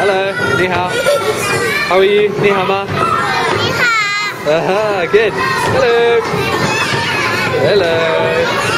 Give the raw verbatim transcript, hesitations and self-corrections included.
Hello， 你好。How are you？ 你好吗？ 你好。 啊哈 ，Good。Hello。Hello。